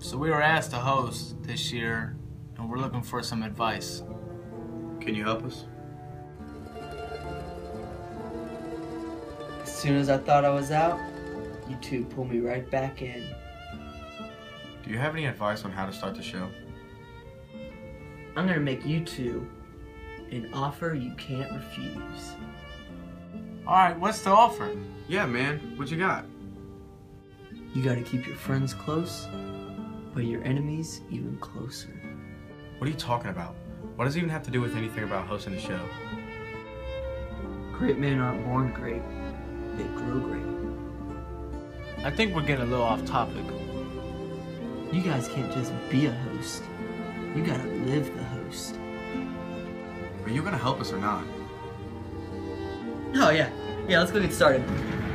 So we were asked to host this year, and we're looking for some advice. Can you help us? As soon as I thought I was out, you two pulled me right back in. Do you have any advice on how to start the show? I'm gonna make you two an offer you can't refuse. Alright, what's the offer? Yeah, man. What you got? You gotta keep your friends close, but your enemies even closer. What are you talking about? What does it even have to do with anything about hosting the show? Great men aren't born great, they grow great. I think we're getting a little off topic. You guys can't just be a host. You gotta live the host. Are you gonna help us or not? Oh yeah, let's go get started.